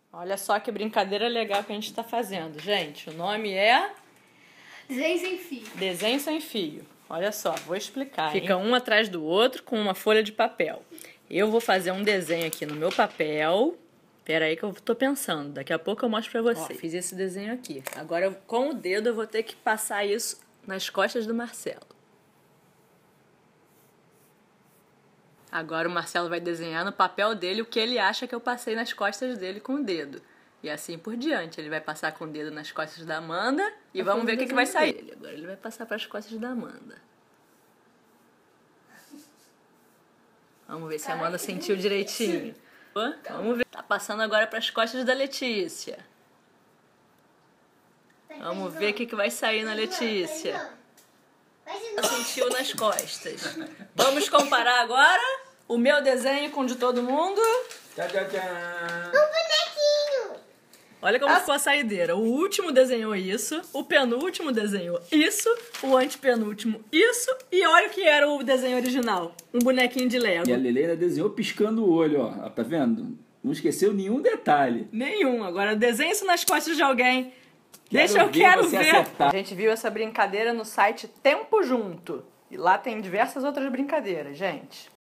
Olha só que brincadeira legal que a gente tá fazendo, gente. O nome é... Desenho sem fio. Desenho sem fio. Olha só, vou explicar. Fica um atrás do outro com uma folha de papel. Eu vou fazer um desenho aqui no meu papel. Pera aí que eu tô pensando. Daqui a pouco eu mostro pra você. Ó, fiz esse desenho aqui. Agora, com o dedo, eu vou ter que passar isso nas costas do Marcelo. Agora o Marcelo vai desenhar no papel dele o que ele acha que eu passei nas costas dele com o dedo. E assim por diante. Ele vai passar com o dedo nas costas da Amanda e vamos ver o que vai sair. Agora ele vai passar para as costas da Amanda. Vamos ver se a Amanda sentiu direitinho. Vamos ver. Tá passando agora para as costas da Letícia. Vamos ver o que vai sair na Letícia. Ela sentiu nas costas. Vamos comparar agora o meu desenho com o de todo mundo. Tchau, tchau, tchau. Um bonequinho. Olha como ficou a saideira. O último desenhou isso, o penúltimo desenhou isso, o antepenúltimo isso, e olha o que era o desenho original. Um bonequinho de Lego. E a Lele ainda desenhou piscando o olho, ó. Tá vendo? Não esqueceu nenhum detalhe. Nenhum. Agora desenha isso nas costas de alguém. Eu quero ver. Acertar. A gente viu essa brincadeira no site Tempo Junto. E lá tem diversas outras brincadeiras, gente.